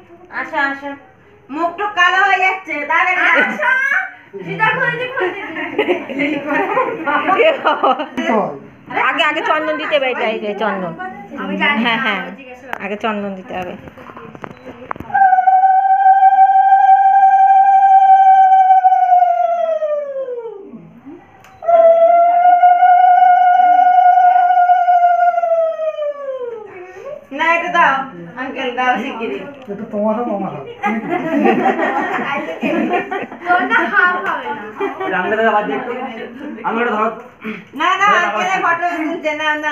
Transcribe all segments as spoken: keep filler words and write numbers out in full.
আচ্ছা আচ্ছা মুখটা কালো হয়ে যাচ্ছে তাহলে আচ্ছা সেটা খুলতে খুলতে আগে আগে চন্দন দিতে হবে, এটা এই যে চন্দন। আমি জানি হ্যাঁ হ্যাঁ আগে চন্দন দিতে হবে। না এটা দাও আঙ্কেল দাও শিগগিরই। এটা তোমারও আমারও তোরটা হাফ হবে না আঙ্কেল দাদা বাদ দিয়ে একটু আঙ্কেলটা ধরো। না না আঙ্কেলের ফটো তুলছে না না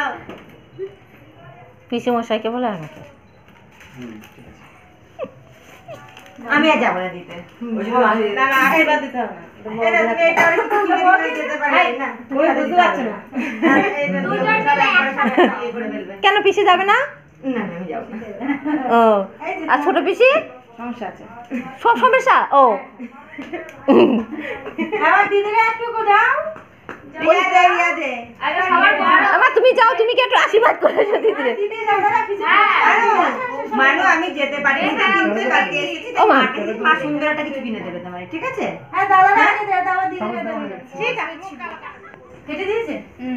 পিসি মশাইকে বলে আমাকে আমি আর যাবো না দিতে। না না এবার দিতে হবে না। এটা তুমি এটা আর কিছু কিনে দিতে পারবে না। ওই বুঝতে পারছ না। কেন পিসি যাবে না? না না আমি যাবো না। ও আর ছোট পিসি সমস্যা আছে। সব সমস্যা। ও আমার দিদিরা একটু দাও। ইয়া দে ইয়া দে। আরে সবার বড়। আমা তুমি যাও, তুমি কি একটু আশীর্বাদ করে এসো দিদিরে। দিদি যাও না কিছু। মানু আমি যেতে পারি না কিন্তু কালকে এসেছি তো মাকে মা সুন্দর একটা কিছু কিনে দেবে তোমারে, ঠিক আছে? হ্যাঁ দাদা আগে দে দাও দিদিকে দেবে। ঠিক আছে। কেটে দিয়েছে? হুম।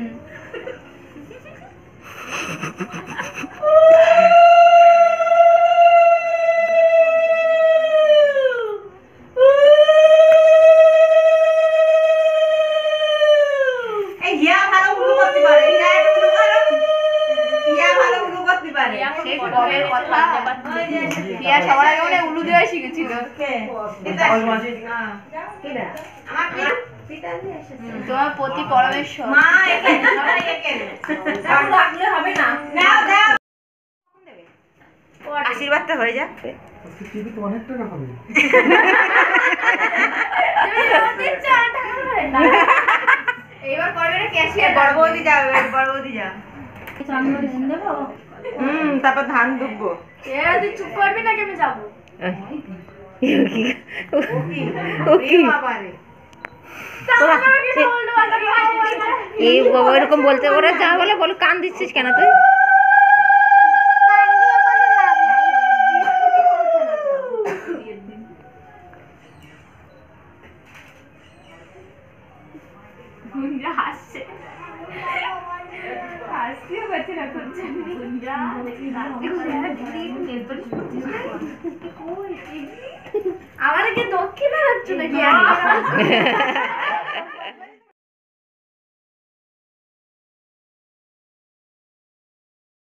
এই ইয়া ভালো উলু করতে পারে, ইয়া একটু উলু করো। ইয়া ভালো উলু করতে পারে। সেই কবের কথা ইয়া সবার আগে মনে উলু দেওয়া শিখেছিল। কে? এটা হ্যাঁ। কিরা? আমার পিতা পিতা দিয়ে এসেছে। তোমার প্রতি পরমেশ্বর। মা এখানে সবাই এখানে। সব লাগলে হবে না। নাও দাও। আশীর্বাদটা হয়ে যাক। আজকে টিভি তো অনেক টাকা হবে। এইবার করবে না ক্যাশিয়ার বড় বৌদি যাও, এবার বড় বৌদি যাও। হুম তারপর ধান দুববো। এ তুই চুপ করবি নাকি আমি যাবো? এই বাবা এরকম বলতে ওরা যা বলে বলো, কান দিচ্ছিস কেন তুই? গুঞ্জা হাসছে হাসতেও পারছে না করছে গুঞ্জা আমার কি দক্ষিণা হচ্ছে নাকি?